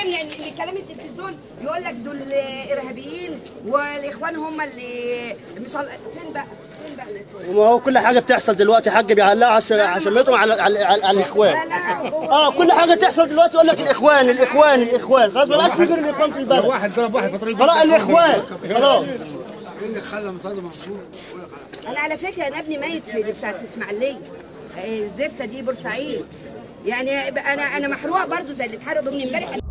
ان كلام التلفزيون يقول لك دول ارهابيين والاخوان هم اللي فين بقى؟ وما هو كل حاجه بتحصل دلوقتي حاج بيعلقوا عشمتهم على الاخوان. كل حاجه تحصل دلوقتي يقول لك الاخوان خلاص ما بقاش في غير الاخوان في البلد. واحد ضرب واحد في طريق خلاص الاخوان خلاص. ايه اللي خلى مصادم منصور؟ انا على فكره انا ابني ميت في بتاعت الاسماعيليه، الزفته دي بورسعيد، يعني انا محروقه برضو زي اللي اتحرقوا ضمن امبارح.